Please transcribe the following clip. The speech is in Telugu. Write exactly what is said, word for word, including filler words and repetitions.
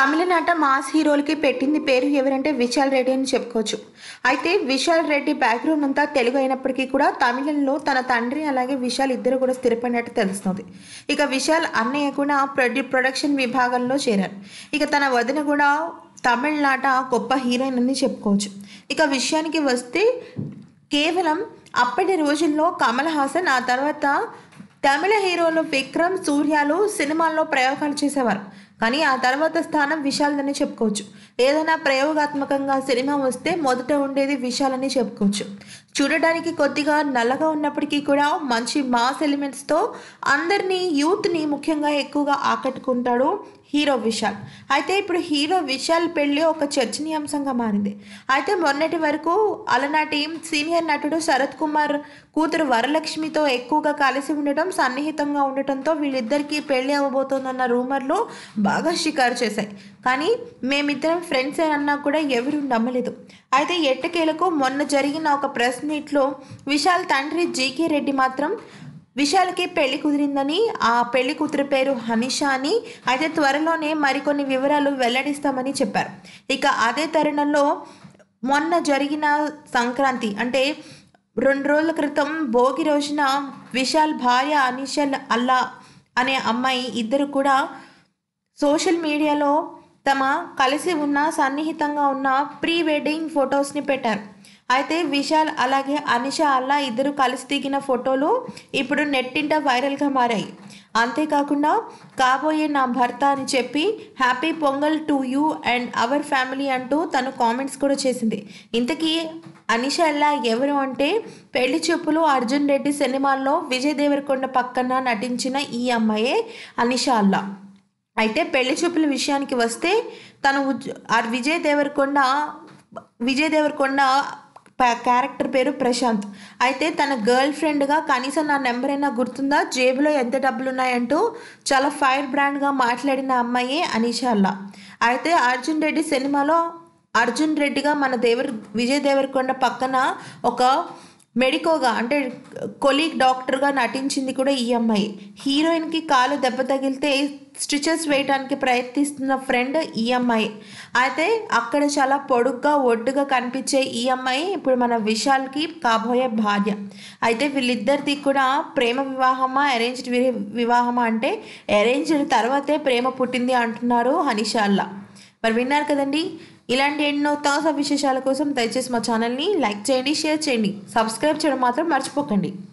తమిళనాట మాస్ హీరోలకి పెట్టింది పేరు ఎవరంటే విశాల్ రెడ్డి అని చెప్పుకోవచ్చు. అయితే విశాల్ రెడ్డి బ్యాక్గ్రౌండ్ అంతా తెలుగు అయినప్పటికీ కూడా తమిళంలో తన తండ్రి అలాగే విశాల్ ఇద్దరు కూడా స్థిరపడినట్టు తెలుస్తుంది. ఇక విశాల్ అన్నయ్య కూడా ప్రొడ్యూ ప్రొడక్షన్ విభాగంలో చేరారు. ఇక తన వదిన కూడా తమిళనాట గొప్ప హీరోయిన్ అని చెప్పుకోవచ్చు. ఇక విషయానికి వస్తే కేవలం అప్పటి రోజుల్లో కమల్ హాసన్, ఆ తర్వాత తమిళ హీరోలు విక్రమ్, సూర్యాలు సినిమాల్లో ప్రయోగాలు చేసేవారు. కానీ ఆ తర్వాత స్థానం విశాల్దని చెప్పుకోవచ్చు. ఏదైనా ప్రయోగాత్మకంగా సినిమా వస్తే మొదట ఉండేది విశాల్ అని చెప్పుకోవచ్చు. చూడడానికి కొద్దిగా నల్లగా ఉన్నప్పటికీ కూడా మంచి మాస్ ఎలిమెంట్స్తో అందరినీ, యూత్ని ముఖ్యంగా ఎక్కువగా ఆకట్టుకుంటాడు హీరో విశాల్. అయితే ఇప్పుడు హీరో విశాల్ పెళ్ళి ఒక చర్చనీయాంశంగా మారింది. అయితే మొన్నటి వరకు అలనాటి సీనియర్ నటుడు శరత్ కుమార్ కూతురు వరలక్ష్మితో ఎక్కువగా కలిసి ఉండటం, సన్నిహితంగా ఉండటంతో వీళ్ళిద్దరికీ పెళ్ళి అవ్వబోతోందన్న రూమర్లు బాగా షికారు చేశాయి. కానీ మేమిద్దరం ఫ్రెండ్స్ అన్నా కూడా ఎవరు నమ్మలేదు. అయితే ఎట్టకేలకు మొన్న జరిగిన ఒక ప్రెస్ మీట్లో విశాల్ తండ్రి జీకే రెడ్డి మాత్రం విశాల్కి పెళ్లి కుదిరిందని, ఆ పెళ్లి కూతురు పేరు హనిషా అని, అయితే త్వరలోనే మరికొన్ని వివరాలు వెల్లడిస్తామని చెప్పారు. ఇక అదే తరుణంలో మొన్న జరిగిన సంక్రాంతి అంటే రెండు రోజుల క్రితం భోగి రోజున విశాల్ భార్య అనిషా అల్లా అనే అమ్మాయి ఇద్దరు కూడా సోషల్ మీడియాలో తమ కలిసి ఉన్న, సన్నిహితంగా ఉన్న ప్రీ వెడ్డింగ్ ఫొటోస్ని పెట్టారు. అయితే విశాల్ అలాగే అనిషా అల్లా ఇద్దరు కలిసి దిగిన ఫోటోలు ఇప్పుడు నెట్టింట వైరల్గా మారాయి. అంతేకాకుండా కాబోయే నా భర్త అని చెప్పి happy Pongal to you and our family అంటూ తను కామెంట్స్ కూడా చేసింది. ఇంతకీ అనిషా అల్లా ఎవరు అంటే పెళ్లి చూపులు అర్జున్ రెడ్డి సినిమాల్లో విజయ్ దేవరకొండ పక్కన నటించిన ఈ అమ్మాయే అనిషా అల్లా. అయితే పెళ్లి చూపుల విషయానికి వస్తే తను విజయ్ దేవరకొండ విజయ్ దేవరకొండ క్యారెక్టర్ పేరు ప్రశాంత్. అయితే తన గర్ల్ ఫ్రెండ్గా కనీసం నా నెంబర్ అయినా గుర్తుందా, జేబులో ఎంత డబ్బులు ఉన్నాయంటూ చాలా ఫైర్ బ్రాండ్గా మాట్లాడిన అమ్మాయి అనిషా అల్లా. అయితే అర్జున్ రెడ్డి సినిమాలో అర్జున్ రెడ్డిగా మన దేవర్ విజయ్ దేవరకొండ పక్కన ఒక మెడికోగా అంటే కొలీగ్ డాక్టర్గా నటించింది కూడా ఈ అమ్మాయి. హీరోయిన్కి కాలు దెబ్బ తగిలితే స్టిచెస్ వేయడానికి ప్రయత్నిస్తున్న ఫ్రెండ్ ఈ అమ్మాయి. అయితే అక్కడ చాలా పొడుగ్గా, ఒడ్డుగా కనిపించే ఈ అమ్మాయి ఇప్పుడు మన విశాల్కి కాబోయే భార్య. అయితే వీళ్ళిద్దరిది కూడా ప్రేమ వివాహమా, అరేంజ్డ్ వివాహమా అంటే అరేంజ్డ్ తర్వాతే ప్రేమ పుట్టింది అంటున్నారు హనిషా అల్లా. మరి విన్నారు కదండి. ఇలాంటి ఎన్నో తాజా విశేషాల కోసం దయచేసి మా ఛానల్ని లైక్ చేయండి, షేర్ చేయండి, సబ్స్క్రైబ్ చేయడం మాత్రం మర్చిపోకండి.